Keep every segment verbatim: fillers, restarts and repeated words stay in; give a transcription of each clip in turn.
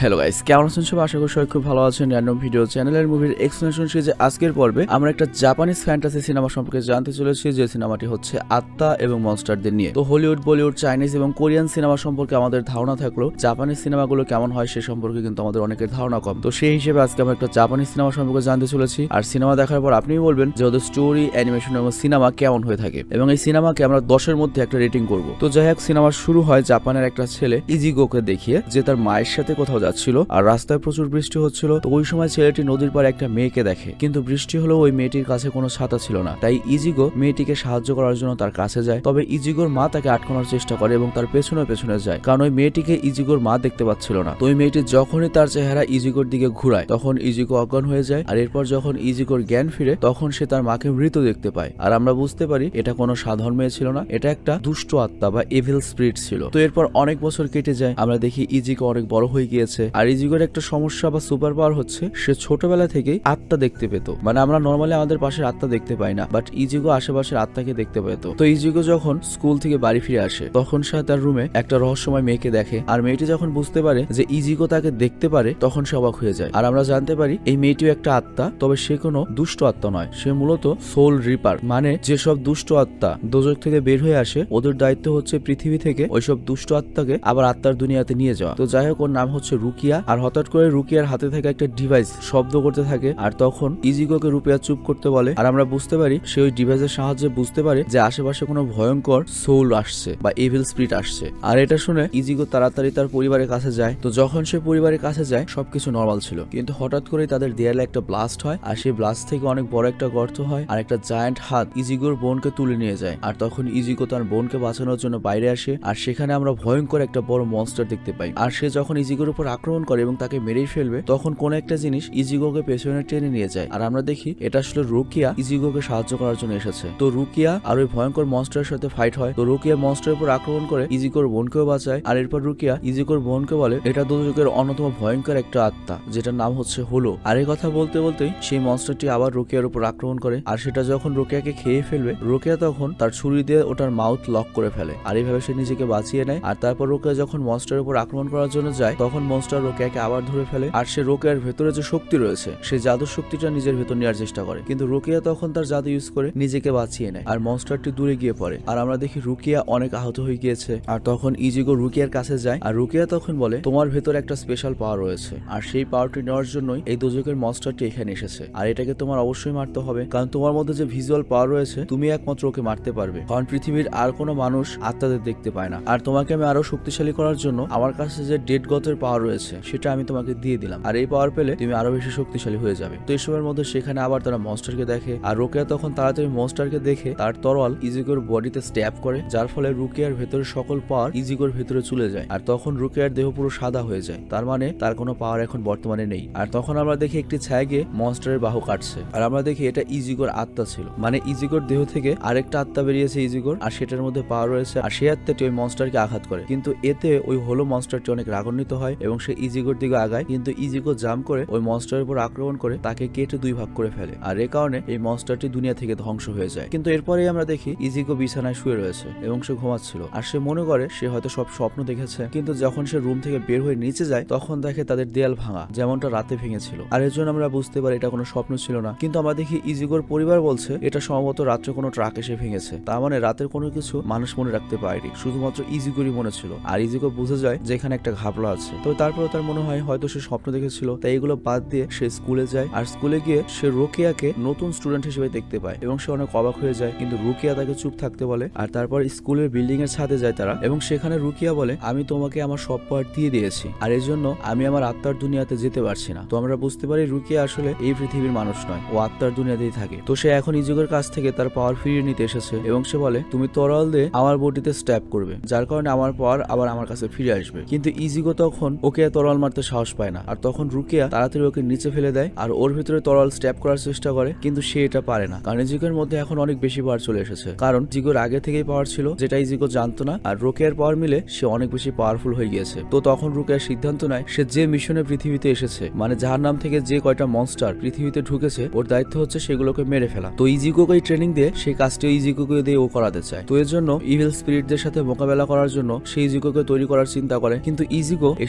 Hello guys, কেমন আছেন সবাই? আশা করি সবাই খুব ভালো আছেন। র্যান্ডম ভিডিও চ্যানেলের মুভির এক্সপ্লেনেশন সিরিজে আজকের পর্বে আমরা একটা জাপানিজ ফ্যান্টাসি সিনেমা সম্পর্কে জানতে চলেছি, যে সিনেমাটি হচ্ছে আত্মা এবং মনস্টারদের নিয়ে। তো হলিউড, বলিউড, চাইনিজ এবং কোরিয়ান সিনেমা সম্পর্কে আমাদের ধারণা থাকলেও জাপানিজ সিনেমাগুলো কেমন হয় সে সম্পর্কে কিন্তু আমাদের অনেকের ধারণা কম। তো সেই হিসেবে আজকে আমরা একটা জাপানিজ সিনেমা সম্পর্কে জানতে চলেছি। আর সিনেমা দেখার পর আপনিই বলবেন যে ওদের স্টোরি, অ্যানিমেশন এবং সিনেমা কেমন হয়ে থাকে, এবং এই সিনেমাকে আমরা দশের মধ্যে একটা রেটিং করব। তো যাই হোক, সিনেমা শুরু হয় জাপানের একটা ছেলে ইজিগোকে দেখিয়ে, যে তার মায়ের সাথে কোথাও যাচ্ছিল আর রাস্তায় প্রচুর বৃষ্টি হচ্ছিল। তো ওই সময় ছেলেটি নদীর পাড়ে একটা মেয়েকে দেখে, কিন্তু বৃষ্টি হলেও ওই মেয়েটির কাছে কোনো ছাতা ছিল না। তাই ইজিগো মেয়েটিকে সাহায্য করার জন্য তার কাছে যায়। তবে ইজিগোর মা তাকে আটকানোর চেষ্টা করে এবং তার পেছনে পেছনে যায়, কারণ ওই মেয়েটিকে ইজিগোর মা দেখতে পাচ্ছিল না। তো ওই মেয়েটি যখনই তার চেহারা ইজিগোর দিকে ঘুরায় তখন ইজিগো অজ্ঞান হয়ে যায়। আর এরপর যখন ইজিগোর জ্ঞান ফিরে তখন সে তার মাকে মৃত দেখতে পায়। আর আমরা বুঝতে পারি এটা কোনো সাধারণ মেয়ে ছিল না, এটা একটা দুষ্ট আত্মা বা এভিল স্পিরিট ছিল। তো এরপর অনেক বছর কেটে যায়, আমরা দেখি ইজিগো অনেক বড় হয়ে গিয়েছে। আর ইজিগোর একটা সমস্যা বা সুপার পাওয়ার হচ্ছে সে ছোটবেলা থেকেই আত্মা দেখতে পেত। মানে আমরা নর্মালি আমাদের পাশের আত্মা দেখতে পাই না, বাট ইজিগো আশেপাশের আত্মাকে দেখতে পেত। তো ইজিগো যখন স্কুল থেকে বাড়ি ফিরে আসে তখন সে তার রুমে একটা রহস্যময় মেয়েকে দেখে। আর মেয়েটি যখন বুঝতে পারে যে ইজিগো তাকে দেখতে পারে তখন সে অবাক হয়ে যায়। আর আমরা জানতে পারি এই মেয়েটিও একটা আত্মা, তবে সে কোনো দুষ্ট আত্মা নয়, সে মূলত সোল রিপার। মানে যেসব দুষ্ট আত্মা দোজক থেকে বের হয়ে আসে ওদের দায়িত্ব হচ্ছে পৃথিবী থেকে ওইসব দুষ্ট আত্মাকে আবার আত্মার দুনিয়াতে নিয়ে যাওয়া। তো যাই হোক, ওর নাম হচ্ছে রুকিয়া। আর হঠাৎ করে রুকিয়ার হাতে থেকে একটা ডিভাইস শব্দ করতে থাকে, আর তখন ইজিগোকে রুকিয়া চুপ করতে বলে। আর আমরা বুঝতে পারি সে ওই ডিভাইসের সাহায্যে বুঝতে পারে যে আশেপাশে কোনো ভয়ঙ্কর সোল আসছে বা এভিল স্পিরিট আসছে। আর এটা শুনে ইজিগো তাড়াতাড়ি তার পরিবারের কাছে যায়। তো যখন সে পরিবারের কাছে যায় সবকিছু নর্মাল ছিল, কিন্তু হঠাৎ করে তাদের দেয়ালে একটা ব্লাস্ট হয়। আর সেই ব্লাস্ট থেকে অনেক বড় একটা গর্ত হয়, আর একটা জায়ান্ট হাত ইজিগোর বোনকে তুলে নিয়ে যায়। আর তখন ইজিগো তার বোনকে বাঁচানোর জন্য বাইরে আসে, আর সেখানে আমরা ভয়ঙ্কর একটা বড় মনস্টার দেখতে পাই। আর সে যখন ইজিগোর উপর আক্রমণ করে এবং তাকে মেরেই ফেলবে তখন কোন একটা জিনিস ইজিগোকে পেছনে টেনে নিয়ে যায়। আর আমরা দেখি এটা আসলে রুকিয়া ইজিগোকে সাহায্য করার জন্য এসেছে। তো রুকিয়া আর ওই ভয়ঙ্কর মনস্টারের সাথে ফাইট হয়। তো রুকিয়া মনস্টারের উপর আক্রমণ করে ইজিগোর বোনকেও বাঁচায়। আর এরপর রুকিয়া ইজিগোর বোনকে বলে এটা দোজকের অন্যতম ভয়ঙ্কর একটা আত্মা, যেটার নাম হচ্ছে হলো। আর এই কথা বলতে বলতেই সেই মনস্টারটি আবার রুকিয়ার উপর আক্রমণ করে। আর সেটা যখন রুকিয়াকে খেয়ে ফেলবে, রুকিয়া তখন তার ছুরি দিয়ে ওটার মাউথ লক করে ফেলে। আর এইভাবে সে নিজেকে বাঁচিয়ে নেয়। আর তারপর রুকিয়া যখন মনস্টারের উপর আক্রমণ করার জন্য যায় তখন মনস্টার রুকিয়াকে আবার ধরে ফেলে। আর সে রুকিয়ার ভেতরে যে শক্তি রয়েছে সে জাদুর শক্তিটা নিজের ভেতর নেওয়ার চেষ্টা করে, কিন্তু রুকিয়া তখন তার জাদু ইউজ করে নিজেকে বাঁচিয়ে নেয়। আর মনস্টারটি দূরে গিয়ে পড়ে। আর আমরা দেখি রুকিয়া অনেক আহত হয়ে গিয়েছে। আর তখন ইজিগো রুকিয়ার কাছে যায়। আর রুকিয়া তখন বলে তোমার ভেতর একটা স্পেশাল পাওয়ার রয়েছে, আর সেই পাওয়ারটি নেওয়ার জন্যই এই দোজকের মনস্টারটি এখানে এসেছে। আর এটাকে তোমার অবশ্যই মারতে হবে, কারণ তোমার মধ্যে যে ভিজুয়াল পাওয়ার রয়েছে তুমি একমাত্র ওকে মারতে পারবে, কারণ পৃথিবীর আর কোনো মানুষ আত্মাদের দেখতে পায় না। আর তোমাকে আমি আরো শক্তিশালী করার জন্য আমার কাছে যে ডেড গতের পাওয়ার রয়েছে সেটা আমি তোমাকে দিয়ে দিলাম, আর এই পাওয়ার পেলে তুমি আরো বেশি শক্তিশালী হয়ে যাবে। তো এসবের মধ্যে সেখানে আবার তারা মনস্টারকে দেখে। আর রুকিয়া তখন তাড়াতাড়ি মনস্টারকে দেখে তার তরোয়াল ইজিগোর বডিতে স্ট্যাব করে, যার ফলে রুকিয়ার ভেতরে সকল পাওয়ার ইজিগোর ভেতরে চলে যায়। আর তখন রুকিয়ার দেহ পুরো সাদা হয়ে যায়, তার মানে তার কোনো পাওয়ার এখন বর্তমানে নেই। আর তখন আমরা দেখি একটি ছায়া গিয়ে মনস্টারের বাহু কাটছে। আর আমরা দেখি এটা ইজিগোর আত্মা ছিল, মানে ইজিগোর দেহ থেকে আরেকটা আত্মা বেরিয়েছে ইজিগোর, আর সেটার মধ্যে পাওয়ার রয়েছে। আর সেই আত্মাটি ওই মনস্টারকে আঘাত করে, কিন্তু এতে ওই হলো মনস্টারটি অনেক রাগান্বিত হয় এবং সে ইজিগোর দিকে আগায়। কিন্তু ইজিগো জাম্প করে ওই মনস্টারের উপর আক্রমণ করে তাকে কেটে দুই ভাগ করে ফেলে। আর এ কারণে এই মনস্টারটি দুনিয়া থেকে ধ্বংস হয়ে যায়। কিন্তু এরপরেই আমরা দেখি ইজিগো বিছানায় শুয়ে রয়েছে এবং সে ঘুমাচ্ছিল। আর সে মনে করে সে হয়তো সব স্বপ্ন দেখেছে, কিন্তু যখন সে রুম থেকে বের হয়ে নিচে যায় তখন দেখে তাদের দেয়াল ভাঙা, যেমনটা রাতে ভেঙেছিল। আর এর জন্য আমরা বুঝতে পারি এটা কোনো স্বপ্ন ছিল না। কিন্তু আমরা দেখি ইজিগোর পরিবার বলছে এটা সম্ভবত রাত্রে কোনো ট্রাক এসে ভেঙেছে, তার মানে রাতের কোনো কিছু মানুষ মনে রাখতে পারেনি, শুধুমাত্র ইজিগোরই মনে ছিল। আর ইজিগো বুঝে যায় যে এখানে একটা ঘাবলা আছে। তবে তারপরে তার মনে হয় হয়তো সে স্বপ্ন দেখেছিল, তাই এগুলো বাদ দিয়ে সে স্কুলে যায়। আর স্কুলে গিয়ে সে রুকিয়াকে নতুন স্টুডেন্ট হিসেবে দেখতে পায় এবং সে অনেক অবাক হয়ে যায়, কিন্তু রুকিয়া তাকে চুপ থাকতে বলে। আর তারপর স্কুলের বিল্ডিং এর ছাদে যায় তারা, এবং সেখানে রুকিয়া বলে আমি তোমাকে আমার সব পাওয়ার দিয়ে দিয়েছি, আর এর জন্য আমি আমার আত্মার দুনিয়াতে যেতে পারছি না। তো আমরা বুঝতে পারি রুকিয়া আসলে এই পৃথিবীর মানুষ নয়, ও আত্মার দুনিয়াতেই থাকে। তো সে এখন ইজিগোর কাছ থেকে তার পাওয়ার ফিরিয়ে নিতে এসেছে এবং সে বলে তুমি তরল দিয়ে আমার বডিতে স্ট্যাব করবে, যার কারণে আমার পাওয়ার আবার আমার কাছে ফিরে আসবে। কিন্তু ইজিগো তখন ওকে তরল মারতে সাহস পায় না। আর তখন রুকিয়া তাড়াতাড়ি ওকে নিচে ফেলে দেয় আর ওর ভিতরে তরল স্ট্যাব করার চেষ্টা করে, কিন্তু সে এটা পারে না, কারণ ইজিগোর মধ্যে এখন অনেক বেশি পাওয়ার চলে এসেছে। কারণ ইজিগোর আগে থেকেই পাওয়ার ছিল, যেটা ইজিগো জানতো না। আর রুকিয়ার পাওয়ার মিলে সে অনেক বেশি পাওয়ারফুল হয়ে গিয়েছে। তো তখন রুকিয়ার সিদ্ধান্ত নেয় সে যে মিশনে পৃথিবীতে এসেছে, মানে যার নাম থেকে যে কয়টা মনস্টার পৃথিবীতে ঢুকেছে ওর দায়িত্ব হচ্ছে সেগুলোকে মেরে ফেলা। তো ইজিগোকে ট্রেনিং দিয়ে সেই কাজটি ইজিগোকে দিয়ে ও করাতে চায়। তো এর জন্য ইভিল স্পিরিটদের সাথে মোকাবেলা করার জন্য সে ইজিগোকে তৈরি করার চিন্তা করে, কিন্তু ইজিগো এসব শয়তান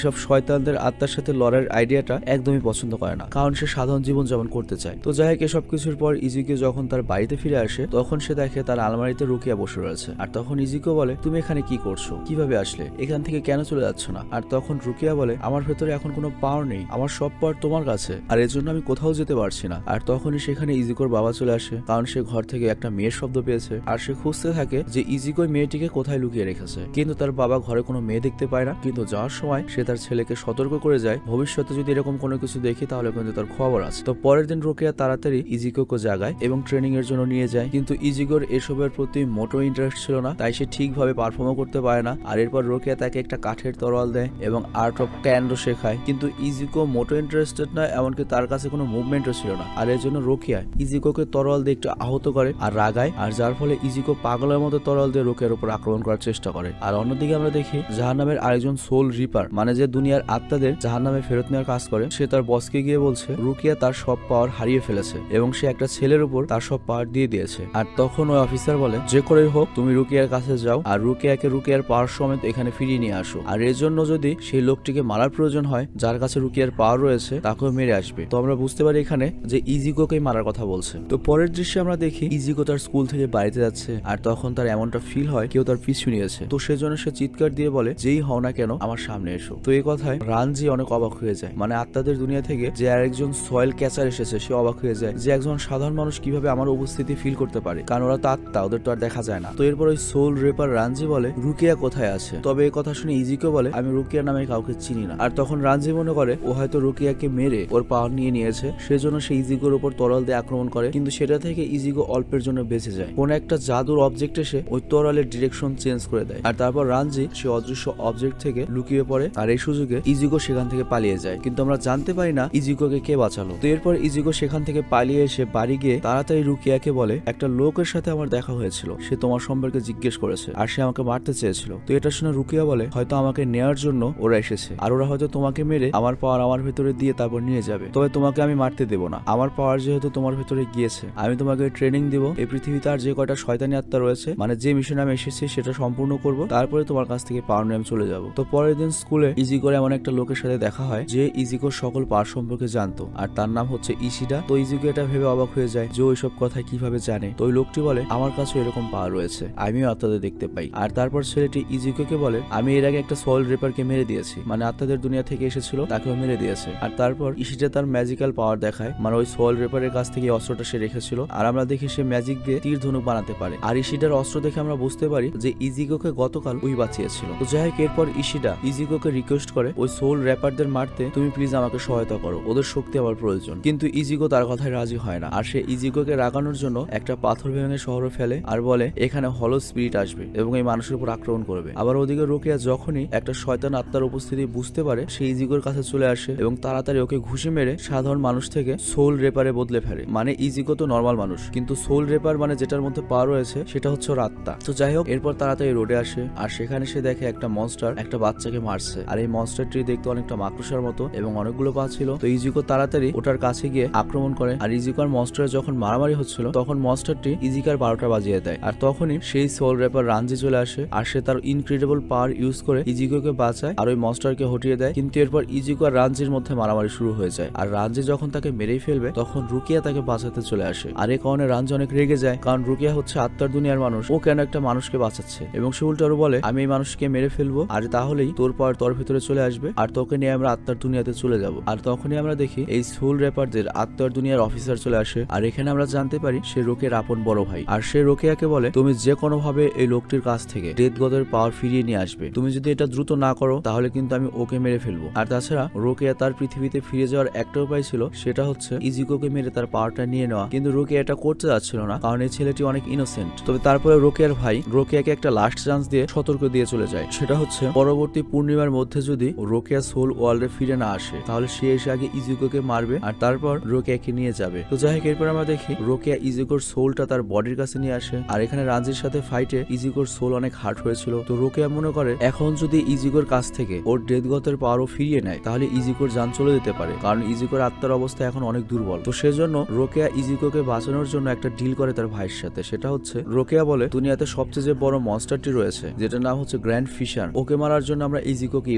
শয়তানদের আত্মার সাথে লড়াইয়ের আইডিয়াটা একদমই পছন্দ করে না, কারণ সে সাধারণ জীবন যাপন করতে চায়। তো যাই হোক, এসব কিছুর পর ইজিকো যখন তার বাড়িতে ফিরে আসে তখন সে দেখে তার আলমারিতে রুকিয়া বসে রয়েছে। আর তখন ইজিকো বলে, তুমি এখানে কি করছো, কিভাবে আসলে, এখান থেকে কেন চলে যাচ্ছ না? আর তখন রুকিয়া বলে, আমার ভেতরে এখন কোনো পাওয়ার নেই, আমার সব পাওয়ার তোমার কাছে, আর এর জন্য আমি কোথাও যেতে পারছি না। আর তখনই সেখানে ইজিকোর বাবা চলে আসে, কারণ সে ঘর থেকে একটা মেয়ের শব্দ পেয়েছে আর সে খুঁজতে থাকে যে ইজিকো মেয়েটিকে কোথায় লুকিয়ে রেখেছে। কিন্তু তার বাবা ঘরে কোনো মেয়ে দেখতে পায় না, কিন্তু যাওয়ার সময় সে তার ছেলেকে সতর্ক করে যায়, ভবিষ্যতে যদি এরকম কোনো কিছু দেখি তাহলে কিন্তু তার খবর আছে। তো পরের দিন রুকিয়া তাড়াতাড়ি ইজিকোকে জাগায় এবং ট্রেনিং এর জন্য নিয়ে যায়, কিন্তু ইজিকোর এসবের প্রতি মোটো ইন্টারেস্ট ছিল না, তাই সে ঠিকভাবে পারফর্মও করতে পারে না। আর এরপর রুকিয়া তাকে একটা কাঠের তরোয়াল দেয় এবং আর্ট অফ ট্যান্ডো শেখায়, কিন্তু ইজিকো মোটো ইন্টারেস্টেড নয়, এমনকি তার কাছে কোনো মুভমেন্টও ছিল না। আর এর জন্য রুকিয়া ইজিকোকে তরোয়াল দিয়ে একটু আহত করে আর রাগায়, আর যার ফলে ইজিকো পাগলের মতো তরোয়াল দিয়ে রুকিয়ার উপর আক্রমণ করার চেষ্টা করে। আর অন্যদিকে আমরা দেখি জাহান্নামের আরেকজন সোল রিপার, মানে যে দুনিয়ার আত্মাদের জাহান্নামে ফেরত নেওয়ার কাজ করে, সে তার বসকে গিয়ে বলছে রুকিয়া তার সব পাওয়ার হারিয়ে ফেলেছে এবং সে একটা ছেলের উপর তার সব পাওয়ার দিয়ে দিয়েছে। আর তখন ওই অফিসার বলে, যে করেই হোক তুমি রুকিয়ার কাছে যাও আর রুকিয়াকে রুকিয়ার পাওয়ার সমেত এখানে ফিরিয়ে নিয়ে আসো, আর এর জন্য যদি সেই লোকটিকে মারার প্রয়োজন হয় যার কাছে রুকিয়ার পাওয়ার রয়েছে তাকেও মেরে আসবে। তো আমরা বুঝতে পারি এখানে যে ইজিকোকেই মারার কথা বলছে। তো পরের দৃশ্যে আমরা দেখি ইজিকো তার স্কুল থেকে বাড়িতে যাচ্ছে, আর তখন তার এমনটা ফিল হয় কেউ তার পিছু নিয়েছে। তো সেজন্য সে চিৎকার দিয়ে বলে, যেই হও না কেন আমার সামনে এসো। তো এই কথায় রানজি অনেক অবাক হয়ে যায়, মানে আত্মাদের দুনিয়া থেকে যে আরেকজন সয়েল ক্যাচার এসেছে সে অবাক হয়ে যায় যে একজন সাধারণ মানুষ কিভাবে আমার উপস্থিতি ফিল করতে পারে, কারণ ওরা তো আত্মা, ওদের তো আর দেখা যায় না। তো এরপর ওই সোল রেপার রানজি বলে, রুকিয়া কোথায় আছে? তবে এই কথা শুনে ইজিকো বলে, আমি রুকিয়া নামে কাউকে চিনি না। আর তখন রানজি মনে করে ও হয়তো রুকিয়াকে মেরে ওর পাওয়ার নিয়ে নিয়েছে, সেজন্য সে ইজিকোর উপর তরল দিয়ে আক্রমণ করে, কিন্তু সেটা থেকে ইজিকো অল্পের জন্য বেঁচে যায়। কোন একটা জাদুর অবজেক্ট এসে ওই তরলের ডিরেকশন চেঞ্জ করে দেয়, আর তারপর রানজি সে অদৃশ্য অবজেক্ট থেকে লুকিয়ে পড়ে, আর এই সুযোগে ইজিকো সেখান থেকে পালিয়ে যায়, কিন্তু আমরা জানতে পারি না ইজিকোকে কে বাঁচালো। তো এরপর ইজিকো সেখান থেকে পালিয়ে এসে বাড়ি গিয়ে তাড়াতাড়ি রুকিয়াকে বলে, একটা লোকের সাথে আমার দেখা হয়েছিল, সে তোমার সম্পর্কে জিজ্ঞেস করেছে আর সে আমাকে মারতে চেয়েছিল। তো এটা শুনে রুকিয়া বলে, হয়তো আমাকে নেওয়ার জন্য ওরা এসেছে, আর ওরা হয়তো তোমাকে মেরে আমার পাওয়ার আমার ভেতরে দিয়ে তারপর নিয়ে যাবে, তবে তোমাকে আমি মারতে দেবো না, আমার পাওয়ার যেহেতু তোমার ভেতরে গিয়েছে আমি তোমাকে ট্রেনিং দিব, এই পৃথিবীতে আর যে কয়টা শয়তানি আত্মা রয়েছে, মানে যে মিশনে আমি এসেছি সেটা সম্পূর্ণ করব, তারপরে তোমার কাছ থেকে পাওয়ার নিয়ে আমি চলে যাব। তো পরের দিন স্কুলে ইজিকোর এমন একটা লোকের সাথে দেখা হয় যে ইজিকোর সকল পাওয়ার সম্পর্কে জানতো, আর তার নাম হচ্ছে ইশিডা। তো ইজিকো এটা ভেবে অবাক হয়ে যায় যে ওইসব কথা কিভাবে জানে। তো ওই লোকটি বলে, আমার কাছে এরকম পাওয়ার রয়েছে, আমিও আত্মাদের দেখতে পাই। আর তারপর ছেলেটি ইজিকোকে বলে, আমি এর আগে একটা সোল রেপারকে মেরে দিয়েছি, মানে আত্মাদের দুনিয়া থেকে এসেছিল তাকেও মেরে দিয়েছে। আর তারপর ইশিডা তার ম্যাজিক্যাল পাওয়ার দেখায়, মানে ওই সোল রেপারের কাছ থেকে অস্ত্রটা সে রেখেছিল, আর আমরা দেখি সে ম্যাজিক দিয়ে তীর ধনুক বানাতে পারে। আর ইশিডার অস্ত্র দেখে আমরা বুঝতে পারি যে ইজিকোকে গতকাল ওই বাঁচিয়েছিল। তো যাই হোক, এরপর ইশিডা ইজিকোকে রিকোয়েস্ট করে, ওই সোল র্যাপারদের মারতে তুমি প্লিজ আমাকে সহায়তা করো, ওদের শক্তি আমার প্রয়োজন। কিন্তু ইজিকো তার কথায় রাজি হয় না, আর সে ইজিকোকে রাগানোর জন্য একটা পাথর ভেঙে শহরে ফেলে আর বলে এখানে হলো স্পিরিট আসবে এবং এই মানুষের উপর আক্রমণ করবে। আবার ওদিকে রোকেয়া যখনই একটা শয়তান আত্মার উপস্থিতি বুঝতে পারে সে ইজিকোর কাছে চলে আসে এবং তাড়াতাড়ি ওকে ঘুষি মেরে সাধারণ মানুষ থেকে সোল রেপারে বদলে ফেলে। মানে ইজিকো তো নর্মাল মানুষ, কিন্তু সোল রেপার মানে যেটার মধ্যে পাওয়ার রয়েছে সেটা হচ্ছে ওর আত্মা। তো যাই হোক, এরপর তাড়াতাড়ি রোডে আসে আর সেখানে সে দেখে একটা মনস্টার একটা বাচ্চাকে মারছে, আর এই মনস্টারটি দেখতে অনেকটা মাকড়সার মতো এবং অনেকগুলো পা ছিল। তো ইজিকো তাড়াতাড়ি ওটার কাছে গিয়ে আক্রমণ করে, আর ইজিকোর মনস্টার যখন মারামারি হচ্ছিল তখন মনস্টারটি ইজিকার বারোটা বাজিয়ে দেয়, আর তখনই সেই সোল রেপার রানজি চলে আসে আর সে তার ইনক্রেডিবল পাওয়ার ইউজ করে ইজিকোকে বাঁচায় আর ওই মনস্টারকে হটিয়ে দেয়। কিন্তু এরপর ইজিকো আর রানজির মধ্যে মারামারি শুরু হয়ে যায়, আর রানজি যখন তাকে মেরেই ফেলবে তখন রুকিয়া তাকে বাঁচাতে চলে আসে। আর এই কারণে রানজি অনেক রেগে যায়, কারণ রুকিয়া হচ্ছে আত্মার দুনিয়ার মানুষ, ও কেন একটা মানুষকে বাঁচাচ্ছে, এবং সে উল্টো বলে আমি এই মানুষকে মেরে ফেলবো আর তাহলেই তোর পাওয়ার তোর ভিতরে চলে আসবে আর তোকে নিয়ে আমরা আত্মার দুনিয়াতে চলে যাব। আর তখনই আমরা দেখি এই সোল রেপারদের আত্মার দুনিয়ার অফিসার চলে আসে, আর এখানে আমরা জানতে পারি সে রোকের আপন বড় ভাই। আর সে রোকেয়াকে বলে তুমি যে কোনো ভাবে এই লোকটির কাছ থেকে ডেথ গদের পাওয়ার ফিরিয়ে নিয়ে আসবে, তুমি যদি এটা দ্রুত না করো তাহলে কিন্তু আমি ওকে মেরে ফেলবো। আর তাছাড়া রোকেয়া তার পৃথিবীতে ফিরে যাওয়ার একটা উপায় ছিল, সেটা হচ্ছে ইজিকোকে মেরে তার পাওয়ারটা নিয়ে নেওয়া, কিন্তু রোকেয়া এটা করতে যাচ্ছিল না কারণ এই ছেলেটি অনেক ইনোসেন্ট। তবে তারপরে রোকেয়ার ভাই রোকেয়াকে একটা লাস্ট চান্স দিয়ে সতর্ক দিয়ে চলে যায়, সেটা হচ্ছে পরবর্তী পূর্ণিমার মধ্যে যদি রোকেয়া সোল ওয়ার্ল্ডে ফিরে না আসে তাহলে সে এসে আগে ইজিকোকে মারবে আর তারপর রোকেয়াকে নিয়ে যাবে। তো যাই হোক, এরপর আমরা দেখি রোকেয়া ইজিকোর সোলটা তার বডির কাছে নিয়ে আসে, আর এখানে রানজির সাথে ফাইটে ইজিকোর সোল অনেক হার্ট হয়েছিল। তো রোকেয়া মনে করে এখন যদি ইজিকোর কাছ থেকে ওর ডেথ গতের পাওয়ারও ফিরিয়ে নেয় তাহলে ইজিকোর জান চলে যেতে পারে, কারণ ইজিকোর আত্মার অবস্থা এখন অনেক দুর্বল। তো সেজন্য রোকেয়া ইজিকোকে বাঁচানোর জন্য একটা ডিল করে তার ভাইয়ের সাথে, সেটা হচ্ছে রোকেয়া বলে দুনিয়াতে সবচেয়ে যে বড় মনস্টারটি রয়েছে যেটার নাম হচ্ছে গ্র্যান্ড ফিশার, ওকে মারার জন্য আমরা ইজিকোকে ইউজ করব,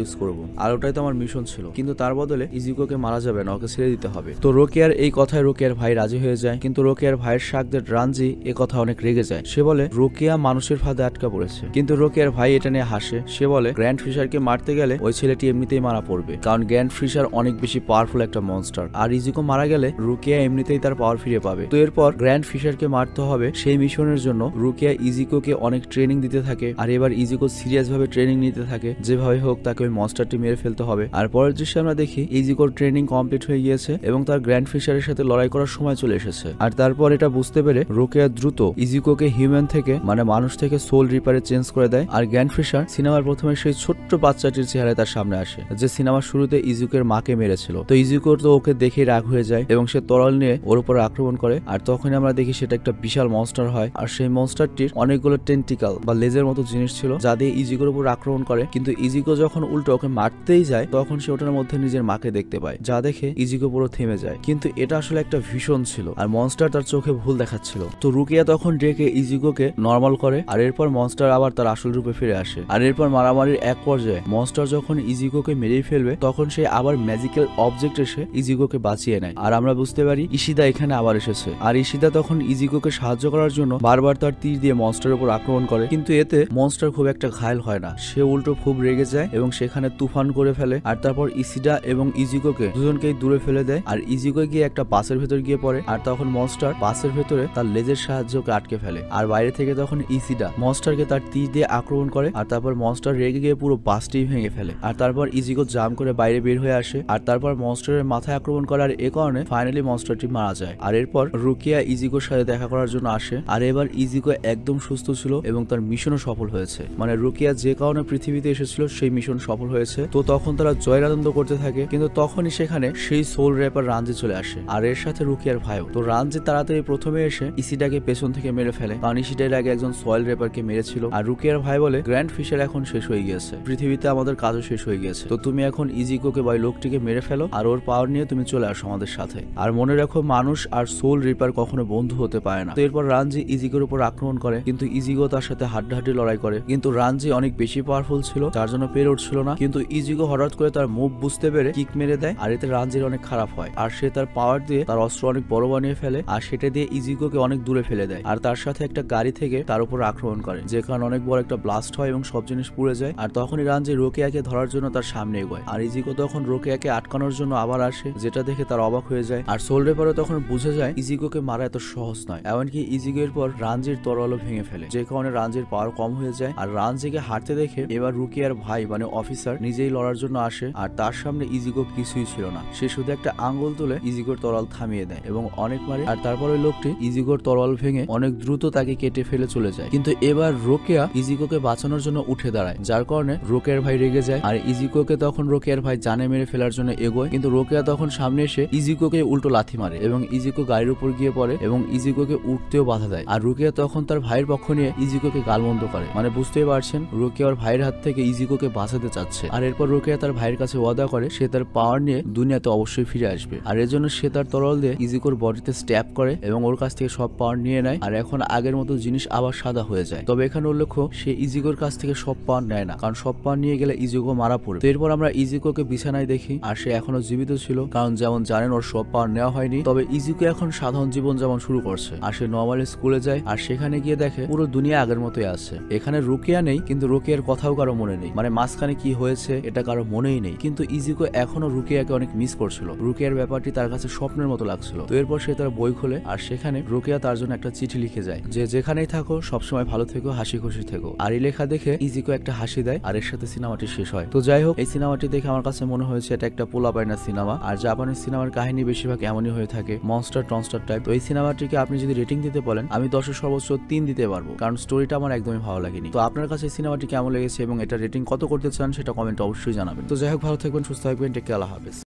আর ওটাই তো আমার মিশন ছিল, কিন্তু তার বদলে ইজিকোকে মারা যাবে না, ওকে ছেড়ে দিতে হবে। তো রোকিয়ার এই কথায় রোকিয়ার ভাই রাজি হয়ে যায়, কিন্তু রোকিয়ার ভাইয়ের শাকদের রানজি এ কথা অনেক রেগে যায়। সে বলে রোকিয়া মানুষের ফাঁদে আটকা পড়েছে, কিন্তু রোকিয়ার ভাই এটা নিয়ে হাসে। সে বলে গ্র্যান্ড ফিশারকে মারতে গেলে ওই ছেলেটি এমনিতেই মারা পড়বে, কারণ গ্র্যান্ড ফিশার অনেক বেশি পাওয়ারফুল একটা মনস্টার, আর ইজিকো মারা গেলে রোকিয়া এমনিতেই তার পাওয়ার ফিরে পাবে। তো এরপর গ্র্যান্ড ফিশারকে মারতে হবে, সেই মিশনের জন্য রোকিয়া ইজিকোকে অনেক ট্রেনিং দিতে থাকে। আর এবার ইজিকো সিরিয়াস ভাবে ট্রেনিং নিতে থাকে, যেভাবে হোক তাকে ওই মনস্টারটি মেরে ফেলতে হবে। আর পরের দৃশ্যে আমরা দেখি ইজিকোর ট্রেনিং কমপ্লিট হয়ে গিয়েছে এবং তার গ্র্যান্ড ফিশারের সাথে লড়াই করার সময় চলে এসেছে। আর তারপর এটা বুঝতে পেরে রোকিয়া দ্রুত ইজিকোকে হিউম্যান থেকে মানে মানুষ থেকে সোল রিপারে চেঞ্জ করে দেয়। আর গ্র্যান্ড ফিশার সিনেমার প্রথমে সেই ছোট্ট বাচ্চাটির চেহারায় তার সামনে আসে, যে সিনেমার শুরুতে ইজিকোর মাকে মেরেছিল। তো ইজিকোর তো ওকে দেখে রাগ হয়ে যায় এবং সে তরল নিয়ে ওর উপর আক্রমণ করে। আর তখনই আমরা দেখি সেটা একটা বিশাল মনস্টার হয়, আর সেই মনস্টারটির অনেকগুলো টেন্টিকাল বা লেজের মতো জিনিস ছিল, যা দিয়ে ইজিকোর উপর আক্রমণ করে। কিন্তু ইজিকো যখন উল্টো ওকে মারতেই যায়, তখন সে ওটার মধ্যে নিজের মাকে দেখতে পায়, যা দেখে ইজিকো পুরো থেমে যায়। কিন্তু এটা আসলে একটা ভীষণ ছিল, আর মনস্টার তার চোখে ভুল দেখাচ্ছিল। তো রুকিয়া তখন ডেকে ইজিকোকে নর্মাল করে, আর এরপর মনস্টার আবার তার আসল রূপে ফিরে আসে। আর এরপর মারামারির এক পর্যায়ে মনস্টার যখন ইজিকোকে মেরেই ফেলবে, তখন সে আবার ম্যাজিক্যাল অবজেক্ট এসে ইজিকোকে বাঁচিয়ে নেয়। আর আমরা বুঝতে পারি ইশিদা এখানে আবার এসেছে। আর ইশিদা তখন ইজিকোকে সাহায্য করার জন্য বারবার তার তীর দিয়ে মনস্টারের উপর আক্রমণ করে, কিন্তু এতে মনস্টার খুব একটা ঘায়ল হয় না। সে উল্টো খুব রেগে যায় এবং সেখানে তুফান করে ফেলে। আর তারপর ইশিদা এবং ইজিকোকে দুজনকেই দূরে ফেলে দেয়। আর ইজিকো গিয়ে একটা বাসের ভেতর গিয়ে পড়ে, আর তখন মনস্টার বাসের ভেতরে তার লেজের সাহায্যকে আটকে ফেলে। আর বাইরে থেকে তখন ইশিদা মনস্টারকে তার তীর দিয়ে আক্রমণ করে, আর তারপর মনস্টার রেগে গিয়ে পুরো বাসটি ভেঙে ফেলে। আর তারপর ইজিকো জাম করে বাইরে বের হয়ে আসে, আর তারপর মনস্টারের মাথায় আক্রমণ করার এ কারণে ফাইনালি মনস্টারটি মারা যায়। আর এরপর রুকিয়া ইজিকোর সাথে দেখা করার জন্য আসে। আর এবার ইজিকো একদম সুস্থ ছিল এবং তার মিশনও সফল হয়েছে, মানে রুকিয়া যে কারণে পৃথিবীতে এসেছিল সেই মিশন সফল হয়েছে। তো তখন তারা জয়ের আনন্দ করতে থাকে, কিন্তু তখনই সেখানে সেই সোল র্যাপার রানজি চলে আসে, আর এর সাথে রুকিয়ার ভাইও। তো রানজি তাড়াতাড়ি প্রথমে এসে ইসিডাকে পেছন থেকে মেরে ফেলে, কারণ ইসিডার আগে একজন সয়েল র্যাপারকে মেরেছিল। আর রুকিয়ার ভাই বলে গ্র্যান্ড ফিশার এখন শেষ হয়ে গিয়েছে, পৃথিবীতে আমাদের কাজও শেষ হয়ে গিয়েছে, তো তুমি এখন ইজিকোকে বা লোকটিকে মেরে ফেলো আর ওর পাওয়ার নিয়ে তুমি চলে আসো আমাদের সাথে। আর মনে রাখো মানুষ আর সোল রিপার কখনো বন্ধু হতে পারে না। তো এরপর রানজি ইজিকোর উপর আক্রমণ করে, কিন্তু ইজিকো তার সাথে হাড্ডাহাড্ডি লড়াই করে, কিন্তু রানজি অনেক বেশি পাওয়ারফুল ছিল, যার জন্য পেরে উঠছিল না। কিন্তু ইজিকো হঠাৎ করে তার মুভ বুঝতে পেরে কিক মেরে দেয়, আর এতে রানজির অনেক খারাপ হয়। আর সে তার পাওয়ার দিয়ে তার অস্ত্র অনেক বড় বানিয়ে ফেলে, আর সেটা দিয়ে ইজিকোকে অনেক দূরে ফেলে দেয়। আর তার সাথে একটা গাড়ি থেকে তার উপর আক্রমণ করে, যেখানে অনেক বড় একটা ব্লাস্ট হয় এবং সব জিনিস পুড়ে যায়। আর তখনই রানজি রোকিয়াকে ধরার জন্য তার সামনে এগোয়, আর ইজিকো তখন রোকিয়াকে আটকানোর জন্য আবার আসে, যেটা দেখে তার অবাক হয়ে যায়। আর সোল রেপারও তখন বুঝে যায় ইজিকোকে মারা এত সহজ নয়। এমনকি ইজিকো এর পর রানজির তরোয়ালও ভেঙে ফেলে, যে কারণে রানজির পাওয়ার কম হয়ে যায়। আর রানজিকে হারতে দেখে এবার রুকিয়ার ভাই মানে অফিসার নিজেই লড়ার জন্য আসে, আর তার সামনে ইজিকো কিছুই ছিল না। সে শুধু একটা আঙ্গুল তুলে ইজিকোর তরোয়াল থামিয়ে দেয় এবং অনেক মারে। আর তারপর ওই লোকটি ইজিকোর তরোয়াল ভেঙে অনেক দ্রুত তাকে কেটে ফেলে চলে যায়। কিন্তু এবার রোকিয়া ইজিকোকে বাঁচানোর জন্য উঠে দাঁড়ায়, যার কারণে রোকিয়ার ভাই রেগে যায়। আর ইজিকোকে তখন রোকিয়ার ভাই জানে মেরে ফেলার জন্য এগোয়, কিন্তু রোকিয়া তখন সামনে এসে ইজিকোকে উল্টো লাথি মারে এবং ইজিকো গাড়ির উপর গিয়ে পড়ে এবং ইজিকোকে উঠতেও বাধা দেয়। আর রোকিয়া তখন তার ভাইয়ের পক্ষ নিয়ে ইজিকোকে গালমন্দ করে, মানে বুঝতেই পারছেন রোকিয়া ওর ভাইয়ের হাত থেকে ইজিকোকে বাঁচাতে চাচ্ছে। আর এরপর রোকিয়া তার ভাইয়ের কাছে ওয়াদা করে সে তার পাওয়ার নিয়ে দুনিয়াতে অবশ্যই ফিরে আসবে। আর এর জন্য সে তার তরল দিয়ে ইজিকোর বডিতে স্ট্যাপ করে এবং ওর কাছ থেকে সব পাওয়ার নিয়ে নেয়। আর এখন আগের মতো জিনিস আবার সাদা হয়ে যায়। তবে এখানে উল্লেখ্য সে ইজিকোর কাছ থেকে সব পাওয়ার নেয় না, কারণ সব পাওয়ার নিয়ে গেলে ইজিকো মারা পড়ে। তো এরপর আমরা ইজিকোকে বিছানায় দেখি, আর সে এখনো জীবিত ছিল, কারণ যেমন জানেন ওর সব পাওয়ার নেওয়া হয়নি। তবে ইজিকো এখন সাধারণ জীবন যেমন শুরু করছে, আর সে নর্মালি স্কুলে যায়। আর সেখানে গিয়ে দেখে পুরো দুনিয়া আগের মতোই আছে। এখানে রোকিয়া নেই, কিন্তু রোকিয়ার কথাও কারো মনে নেই, মানে মাঝখানে কি হয়েছে এটা কারো মনেই নেই। কিন্তু ইজিকো এখনো রোকিয়াকে অনেক মিস করছিল, রোকিয়ার ব্যাপারটি তার কাছে স্বপ্নের মতো লাগছিল। তো এরপর সে তার বই খোলে, আর সেখানে রোকিয়া তার জন্য একটা চিঠি লিখে যায়, যে যেখানেই থাকো সবসময় ভালো থেকো, হাসি খুশি থেকো। আর এই লেখা দেখে ইজিকো একটা হাসি দেয়, আর এর সাথে সিনেমাটি শেষ হয়। তো যাই হোক, এই সিনেমাটি দেখে আমার কাছে মনে হয়েছে এটা একটা পোলাপাইনা সিনেমা। আর জাপানের সিনেমার কাহিনী বেশিরভাগ এমনই হয়ে থাকে, মনস্টার টনস্টার টাইপ। তো এই সিনেমাটিকে আপনি যদি রেটিং দিতে বলেন, আমি দশের সর্বোচ্চ তিন দিতে পারবো, কারণ স্টোরিটা আমার একদমই ভালো লাগেনি। তো আপনার কাছে সিনেমাটি কেমন লেগেছে এবং এটা রেটিং কত করতে চান সেটা কমেন্টে অবশ্যই জানাবেন। তো যাই হোক, ভালো থাকবেন, সুস্থ থাকবেন, টেক কেয়ার, আল্লাহ হাফেজ।